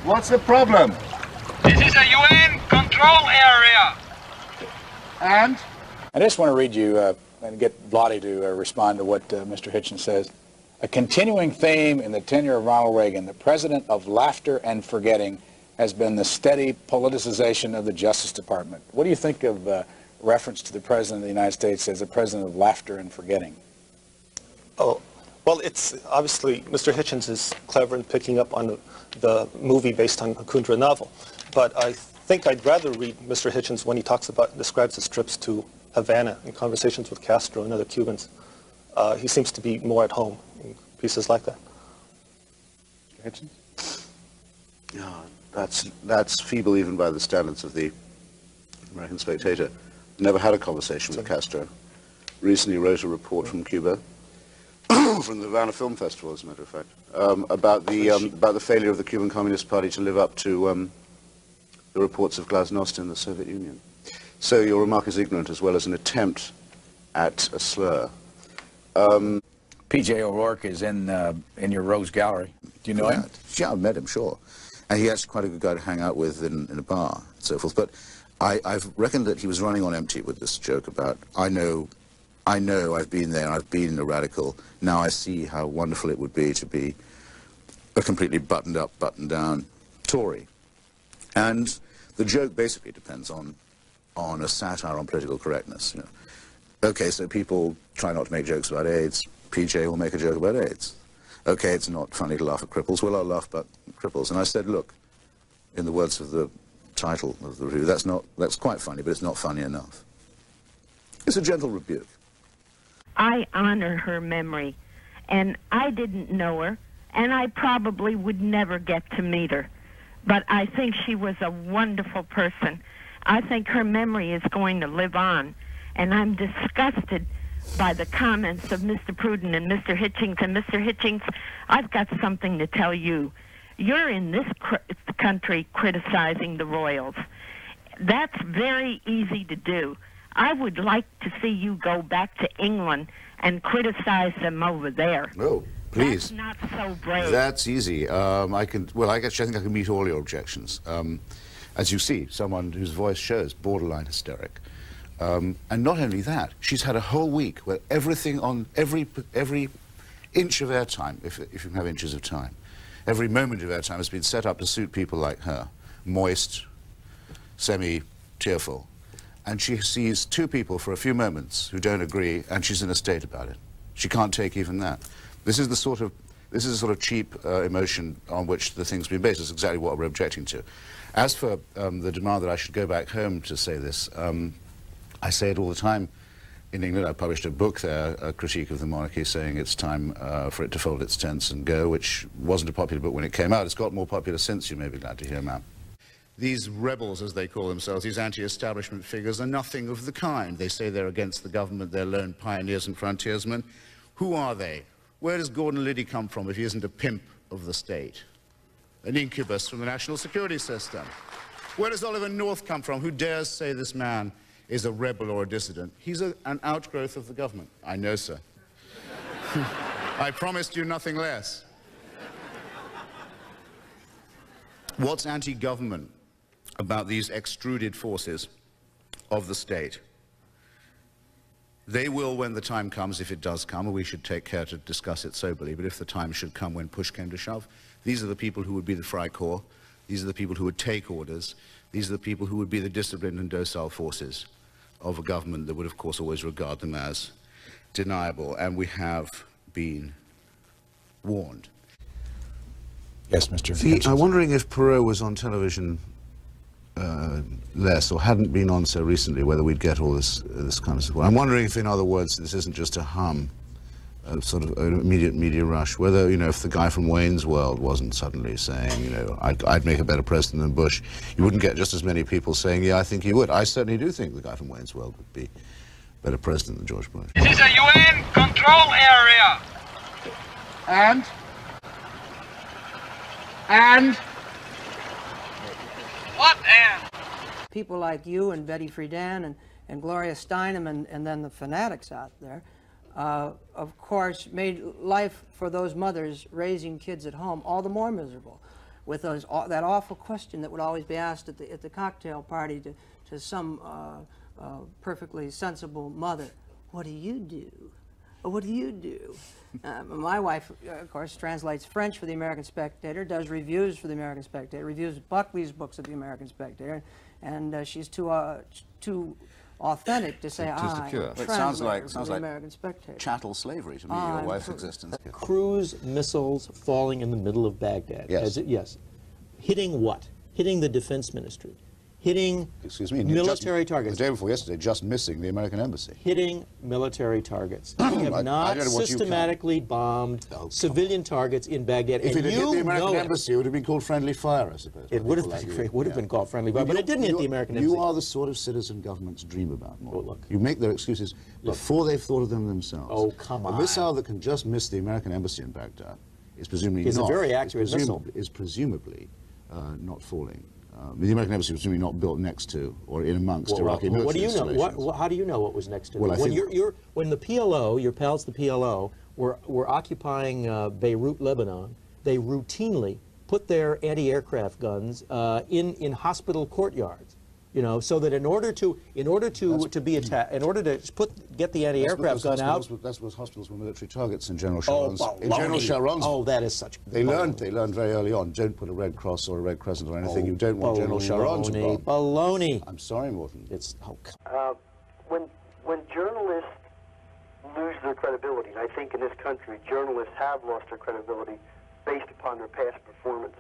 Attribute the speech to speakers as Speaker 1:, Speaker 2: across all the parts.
Speaker 1: What's the problem?
Speaker 2: This is a UN control area.
Speaker 1: And?
Speaker 3: I just want to read you and get Blotty to respond to what Mr. Hitchens says. A continuing theme in the tenure of Ronald Reagan, the president of laughter and forgetting, has been the steady politicization of the Justice Department. What do you think of reference to the President of the United States as the president of laughter and forgetting?
Speaker 4: Oh, well, it's obviously Mr. Hitchens is clever in picking up on the movie based on a Kundera novel. But I think I'd rather read Mr. Hitchens when he describes his trips to Havana and conversations with Castro and other Cubans. He seems to be more at home in pieces like that.
Speaker 3: Mr. Hitchens?
Speaker 5: Yeah, that's feeble even by the standards of the American Spectator. Never had a conversation with Castro. Recently wrote a report from Cuba, from the Havana Film Festival, as a matter of fact, about the failure of the Cuban Communist Party to live up to the reports of glasnost in the Soviet Union. So your remark is ignorant as well as an attempt at a slur.
Speaker 3: P.J. O'Rourke is in your Rose Gallery. Do you know him?
Speaker 5: Yeah, I've met him, sure. And he's actually quite a good guy to hang out with in a bar and so forth. But I've reckoned that he was running on empty with this joke about, I know I've been there, I've been a radical, now I see how wonderful it would be to be a completely buttoned up, buttoned down Tory. And the joke basically depends on a satire on political correctness. You know. Okay, so people try not to make jokes about AIDS, PJ will make a joke about AIDS. Okay, it's not funny to laugh at cripples, well, I'll laugh about cripples. And I said, look, in the words of the title of the review, that's quite funny, but it's not funny enough. It's a gentle rebuke.
Speaker 6: I honor her memory, and I didn't know her, and I probably would never get to meet her. But I think she was a wonderful person. I think her memory is going to live on, and I'm disgusted by the comments of Mr. Pruden and Mr. Hitchens. And Mr. Hitchens, I've got something to tell you. You're in this country criticizing the royals. That's very easy to do. I would like to see you go back to England and criticize them over there.
Speaker 5: Oh, please.
Speaker 6: That's not so brave.
Speaker 5: That's easy. I think I can meet all your objections. As you see, someone whose voice shows borderline hysteric. And not only that, she's had a whole week where everything on every inch of airtime, if you can have inches of time, every moment of airtime has been set up to suit people like her, moist, semi-tearful. And she sees two people for a few moments who don't agree, and she's in a state about it. She can't take even that. This is a sort of cheap emotion on which the thing's been based. It's exactly what we're objecting to. As for the demand that I should go back home to say this, I say it all the time. In England, I published a book there, a critique of the monarchy, saying it's time for it to fold its tents and go, which wasn't a popular book when it came out. It's got more popular since, you may be glad to hear, ma'am. These rebels, as they call themselves, these anti-establishment figures, are nothing of the kind. They say they're against the government, they're lone pioneers and frontiersmen. Who are they? Where does Gordon Liddy come from if he isn't a pimp of the state? An incubus from the national security system. Where does Oliver North come from? Who dares say this man is a rebel or a dissident? He's an outgrowth of the government. I know, sir. I promised you nothing less. What's anti-government about these extruded forces of the state? They will, when the time comes, if it does come, and we should take care to discuss it soberly, but if the time should come when push came to shove, these are the people who would be the Freikorps, these are the people who would take orders, these are the people who would be the disciplined and docile forces of a government that would, of course, always regard them as deniable, and we have been warned.
Speaker 3: Yes, Mr.
Speaker 7: I'm wondering if Perot was on television less, or hadn't been on so recently, whether we'd get all this kind of support. I'm wondering if, in other words, this isn't just a hum, a sort of an immediate media rush, whether, you know, if the guy from Wayne's World wasn't suddenly saying, you know, I'd make a better president than Bush, you wouldn't get just as many people saying, yeah, I think he would. I certainly do think the guy from Wayne's World would be a better president than George Bush.
Speaker 2: This is a UN control area.
Speaker 1: And?
Speaker 2: What and?
Speaker 8: People like you and Betty Friedan and Gloria Steinem and then the fanatics out there, of course, made life for those mothers raising kids at home all the more miserable. with those, that awful question that would always be asked at the cocktail party to some perfectly sensible mother. What do you do? What do you do? My wife, of course, translates French for the American Spectator, does reviews for the American Spectator, reviews Buckley's books of the American Spectator, and she's too authentic to say, I
Speaker 3: It sounds like
Speaker 8: American Spectator.
Speaker 3: chattel slavery to me, your wife's existence.
Speaker 9: Cruise missiles falling in the middle of Baghdad.
Speaker 7: Yes.
Speaker 9: Yes. Hitting what? Hitting the defense ministry. Hitting
Speaker 7: Excuse me,
Speaker 9: military targets.
Speaker 7: The day before yesterday, just missing the American embassy.
Speaker 9: Hitting military targets. We have
Speaker 7: I
Speaker 9: not
Speaker 7: don't know what you
Speaker 9: systematically bombed civilian targets in Baghdad.
Speaker 7: If
Speaker 9: and
Speaker 7: it had hit the American
Speaker 9: know
Speaker 7: embassy, it would have been called friendly fire, I suppose.
Speaker 9: It would have been called friendly fire, but it didn't hit the American embassy.
Speaker 7: You are the sort of citizen governments dream about, Morton.
Speaker 9: Oh, look.
Speaker 7: You make their excuses before they've thought of them themselves.
Speaker 9: Oh, come on.
Speaker 7: A missile that can just miss the American embassy in Baghdad is presumably
Speaker 9: It's a
Speaker 7: not.
Speaker 9: very accurate missile.
Speaker 7: Is presumably not falling. The American embassy was presumably not built next to or in amongst Iraqi military
Speaker 9: what do you know?
Speaker 7: installations.
Speaker 9: How do you know what was next to
Speaker 7: Well,
Speaker 9: them?
Speaker 7: I
Speaker 9: When
Speaker 7: think-
Speaker 9: when the PLO, your pals the PLO, were occupying Beirut, Lebanon, they routinely put their anti-aircraft guns in hospital courtyards. You know, so that in order to be attacked, in order to get the anti-aircraft gun out.
Speaker 7: That's what hospitals were military targets in General
Speaker 9: Oh,
Speaker 7: Sharon's. In General Sharon's.
Speaker 9: Oh, that is such.
Speaker 7: They learned very early on. Don't put a Red Cross or a Red Crescent or anything. You don't want General Sharon to bomb.
Speaker 9: Baloney.
Speaker 7: I'm sorry, Morton.
Speaker 9: It's
Speaker 10: when journalists lose their credibility, and I think in this country journalists have lost their credibility based upon their past performances.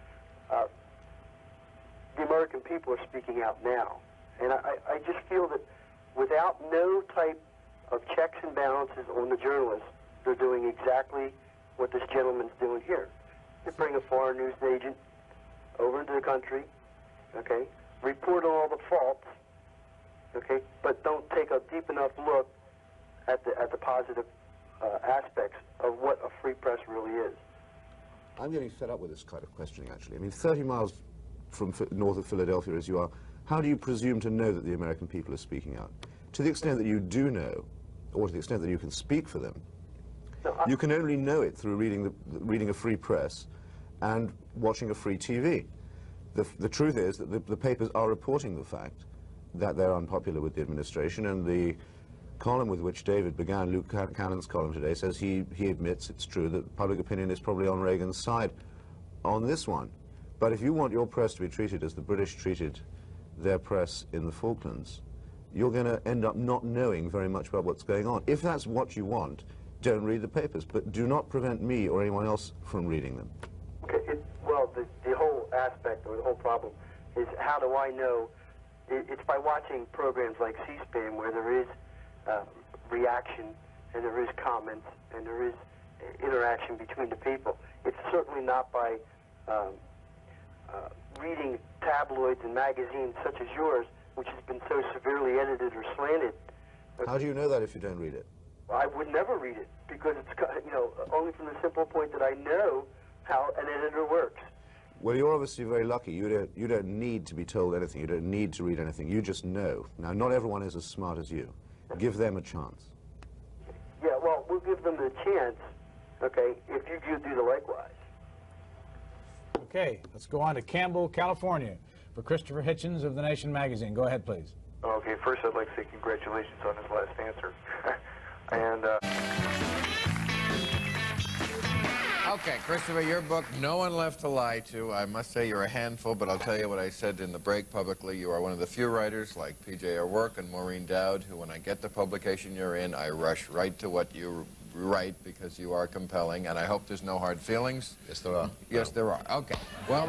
Speaker 10: The American people are speaking out now, and I just feel that without no type of checks and balances on the journalists, they're doing exactly what this gentleman's doing here. They bring a foreign news agent over into the country, okay, report on all the faults, okay, but don't take a deep enough look at the positive aspects of what a free press really is.
Speaker 7: I'm getting fed up with this kind of questioning, actually. I mean, 30 miles from north of Philadelphia as you are, how do you presume to know that the American people are speaking out? To the extent that you do know, or to the extent that you can speak for them, you can only know it through reading a free press and watching a free TV. The truth is that the papers are reporting the fact that they're unpopular with the administration, and the column with which David began, Luke Cannon's column today, says he admits it's true that public opinion is probably on Reagan's side on this one. But if you want your press to be treated as the British treated their press in the Falklands, you're going to end up not knowing very much about what's going on. If that's what you want, don't read the papers, but do not prevent me or anyone else from reading them.
Speaker 10: Okay, well, the whole aspect or the whole problem is how do I know? It's by watching programs like C-SPAN where there is reaction and there is comments and there is interaction between the people. It's certainly not by reading tabloids and magazines such as yours, which has been so severely edited or slanted.
Speaker 7: How do you know that if you don't read it?
Speaker 10: I would never read it because it's, you know, only from the simple point that I know how an editor works.
Speaker 7: Well, you're obviously very lucky. You don't need to be told anything. You don't need to read anything. You just know. Now, not everyone is as smart as you. Give them a chance.
Speaker 10: Yeah, well, we'll give them the chance, okay, if you do the likewise.
Speaker 11: Okay, let's go on to Campbell, California, for Christopher Hitchens of The Nation magazine. Go ahead, please.
Speaker 12: Okay, first I'd like to say congratulations on his last answer. And
Speaker 13: Okay, Christopher, your book, No One Left to Lie To. I must say you're a handful, but I'll tell you what I said in the break publicly. You are one of the few writers like P.J. O'Rourke and Maureen Dowd who, when I get the publication you're in, I rush right to what you write because you are compelling, and I hope there's no hard feelings.
Speaker 7: Yes, there are.
Speaker 13: Yes, there are. Okay. Well,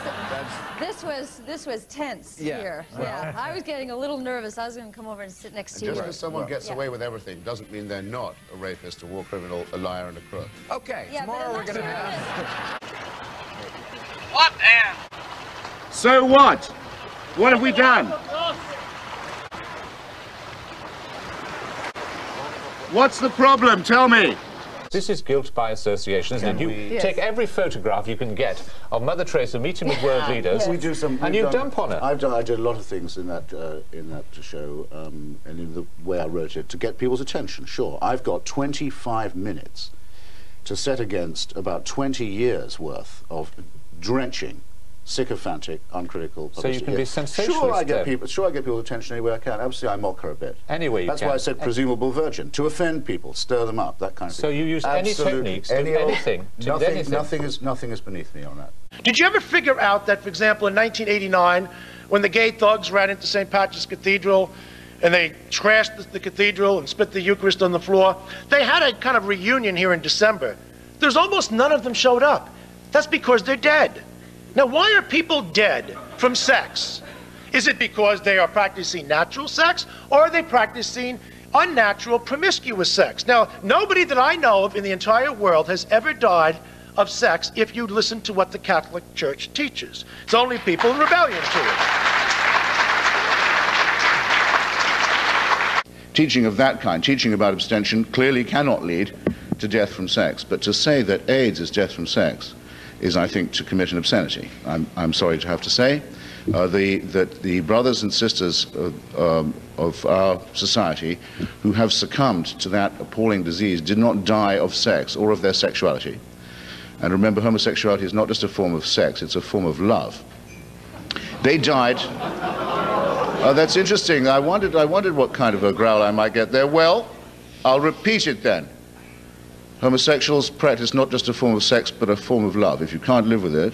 Speaker 14: This was tense
Speaker 13: Yeah.
Speaker 14: here.
Speaker 13: Well.
Speaker 14: Yeah, I was getting a little nervous. I was going to come over and sit next to you.
Speaker 7: Just because someone gets
Speaker 14: Yeah.
Speaker 7: away with everything doesn't mean they're not a rapist, a war criminal, a liar, and a crook.
Speaker 13: Okay,
Speaker 14: Yeah,
Speaker 13: tomorrow we're going to
Speaker 2: What and?
Speaker 1: So what? What have we done? What's the problem? Tell me.
Speaker 15: This is guilt by association, isn't it? You take every photograph you can get of Mother Teresa meeting with world leaders, and you dump on her.
Speaker 7: I did a lot of things in that show, and in the way I wrote it, to get people's attention. Sure, I've got 25 minutes to set against about 20 years worth of
Speaker 5: drenching, sycophantic, uncritical publicity.
Speaker 15: So you can be sensationalist.
Speaker 5: Sure, I get people's attention any way I can. Absolutely, I mock her a bit.
Speaker 15: Anyway,
Speaker 5: that's why I said presumable virgin, to offend people, stir them up, that kind of thing.
Speaker 15: So you use any techniques, anything.
Speaker 5: Nothing is beneath me on that.
Speaker 16: Did you ever figure out that, for example, in 1989, when the gay thugs ran into St. Patrick's Cathedral and they trashed the cathedral and spit the Eucharist on the floor, they had a kind of reunion here in December. There's almost none of them showed up. That's because they're dead. Now, why are people dead from sex? Is it because they are practicing natural sex, or are they practicing unnatural, promiscuous sex? Now, nobody that I know of in the entire world has ever died of sex if you listen to what the Catholic Church teaches. It's only people in rebellion to it.
Speaker 5: Teaching of that kind, teaching about abstention, clearly cannot lead to death from sex. But to say that AIDS is death from sex is, I think, to commit an obscenity. I'm sorry to have to say that the brothers and sisters of our society who have succumbed to that appalling disease did not die of sex or of their sexuality. And remember, homosexuality is not just a form of sex, it's a form of love. They died. That's interesting. I wondered what kind of a growl I might get there. Well, I'll repeat it then. Homosexuals practice not just a form of sex, but a form of love. If you can't live with it,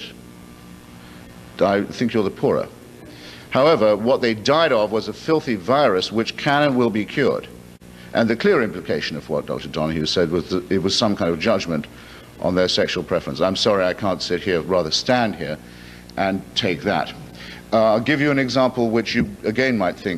Speaker 5: I think you're the poorer. However, what they died of was a filthy virus which can and will be cured. And the clear implication of what Dr. Donoghue said was that it was some kind of judgment on their sexual preference. I'm sorry I can't sit here, rather stand here, and take that. I'll give you an example which you, again, might think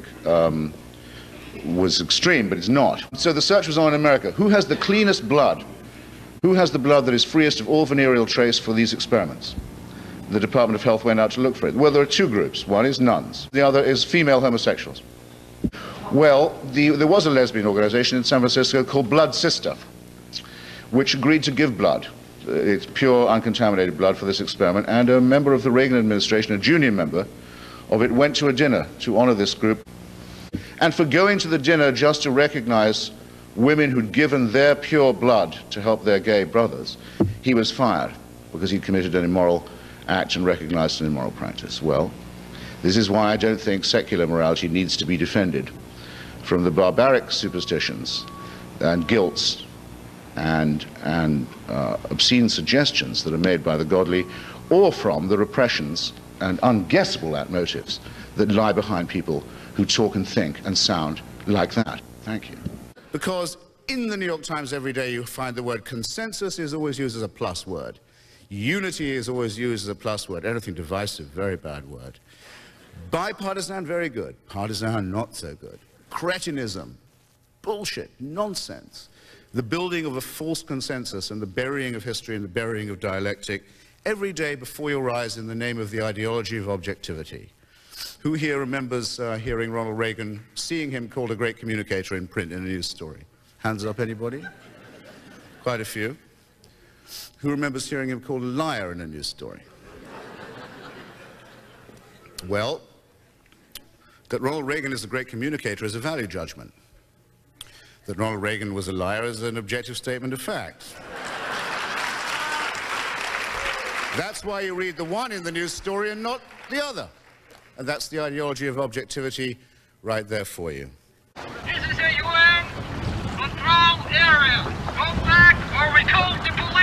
Speaker 5: was extreme, but it's not. So the search was on in America. Who has the cleanest blood? Who has the blood that is freest of all venereal trace for these experiments? The Department of Health went out to look for it. Well, there are two groups. One is nuns. The other is female homosexuals. Well, there was a lesbian organization in San Francisco called Blood Sister, which agreed to give blood. It's pure, uncontaminated blood for this experiment, and a member of the Reagan administration, a junior member of it, went to a dinner to honor this group. And for going to the dinner just to recognize women who'd given their pure blood to help their gay brothers, he was fired because he'd committed an immoral act and recognized an immoral practice. Well, this is why I don't think secular morality needs to be defended from the barbaric superstitions and guilts and obscene suggestions that are made by the godly, or from the repressions and unguessable motives that lie behind people who talk and think and sound like that. Thank you. Because in the New York Times every day you find the word consensus is always used as a plus word. Unity is always used as a plus word. Anything divisive, very bad word. Bipartisan, very good. Partisan, not so good. Cretinism, bullshit, nonsense. The building of a false consensus and the burying of history and the burying of dialectic every day before your eyes in the name of the ideology of objectivity. Who here remembers hearing Ronald Reagan, seeing him called a great communicator in print in a news story? Hands up, anybody? Quite a few. Who remembers hearing him called a liar in a news story? Well, that Ronald Reagan is a great communicator is a value judgment. That Ronald Reagan was a liar is an objective statement of fact. That's why you read the one in the news story and not the other. And that's the ideology of objectivity right there for you.
Speaker 2: This is a UN control area. Go back or we call the police.